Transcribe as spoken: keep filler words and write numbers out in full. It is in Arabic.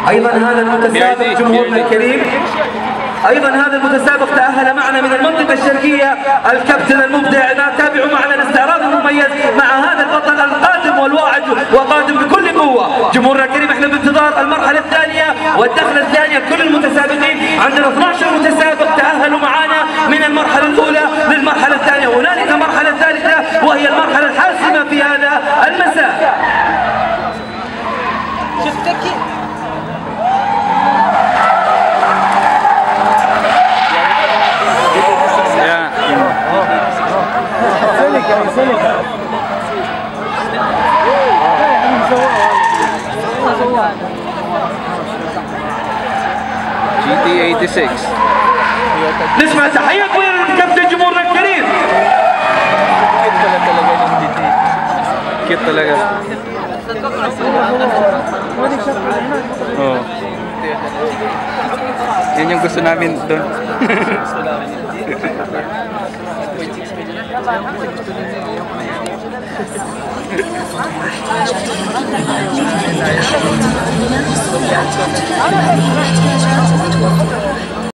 أيضا هذا المتسابق جمهورنا الكريم، أيضا هذا المتسابق تأهل معنا من المنطقة الشرقية الكابتن المبدع. تابعوا معنا الاستعراض المميز مع هذا البطل القادم والواعد وقادم بكل قوة. جمهورنا الكريم احنا بانتظار المرحلة الثانية والدخلة الثانية. كل المتسابقين عندنا اثني عشر متسابق تأهلوا معنا من المرحلة الأولى للمرحلة الثانية. هنالك مرحلة ثالثة وهي المرحلة الحاسمة في هذا المساء. جي تي ستة وثمانين. نسمع تحية كبيرة لكابتن جمهورنا الكريم. Cute talaga. Oh. Yan yung gusto namin doon. احتياجات